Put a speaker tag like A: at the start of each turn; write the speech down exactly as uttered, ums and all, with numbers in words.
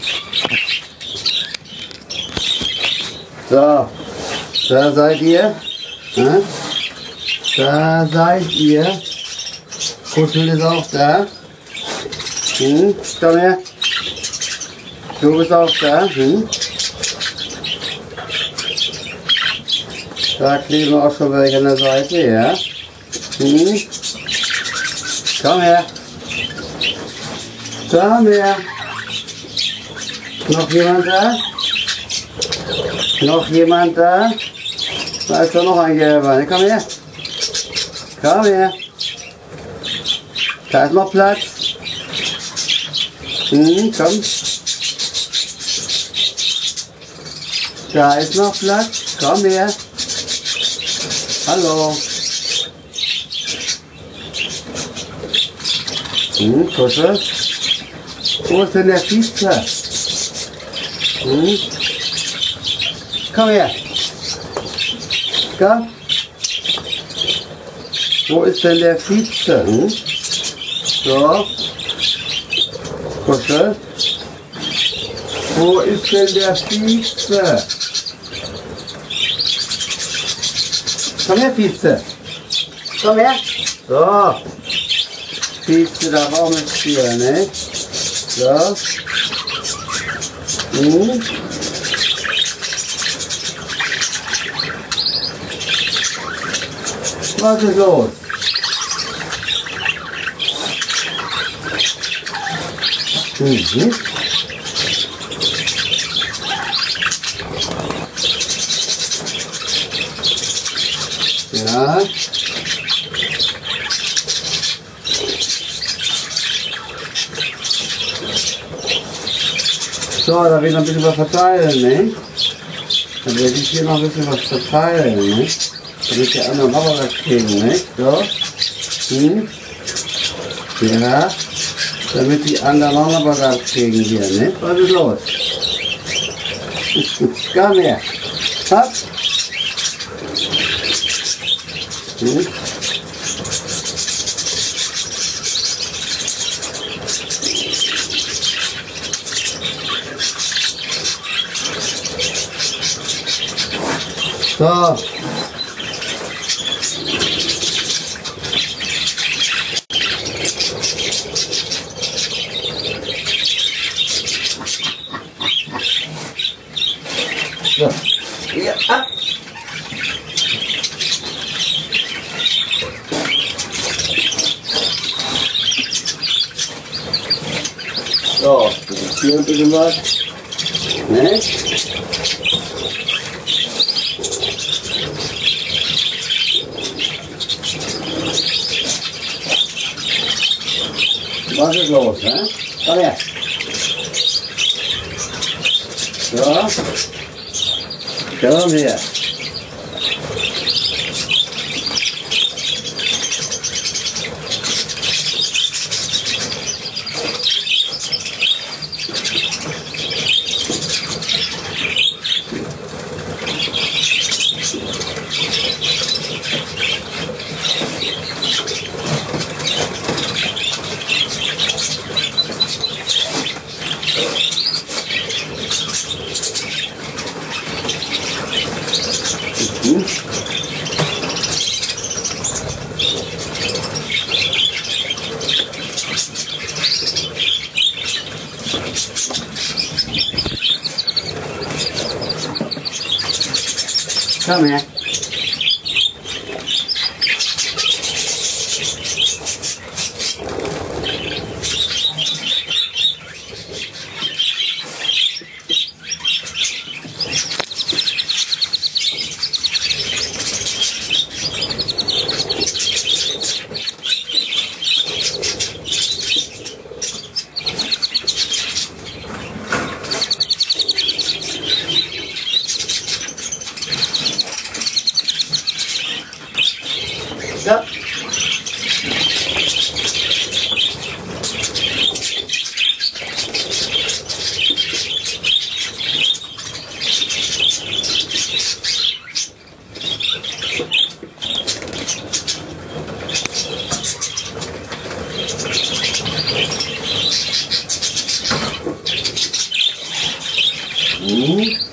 A: So, da seid ihr. Ja? Da seid ihr. Kuschel ist auch da. Hm, komm her. Du bist auch da. Hm. Da kleben auch schon welche an der Seite, ja. Hm. Komm her. Komm her. Noch jemand da? Noch jemand da? Da ist doch noch ein Gelber. Komm her. Komm her. Da ist noch Platz. Hm, komm. Da ist noch Platz. Komm her. Hallo. Hm, Kuschel. Wo ist denn der Vize? Hm? Komm her. Komm. Wo ist denn der Vize? Hm? So. Kuschel. Wo ist denn der Vize? Komm her, Vize. Komm her. So. Vize darf auch mitspielen, ne? So. Hm. Was ist los? Mhm. Ja. So, da will ich noch ein bisschen was verteilen, ne? Dann werde ich hier noch ein bisschen was verteilen, ne? Damit die anderen auch was kriegen, ne? So. Hm. Ja. Damit die anderen auch noch was kriegen hier, ne? Was ist los? Komm her. Hopp. Hm. So. So. Ja, ab. So, das ist hier ein bisschen was. Ne? Was ist los, ne? Komm her. So. Komm her. Hm. Komm her. Hm?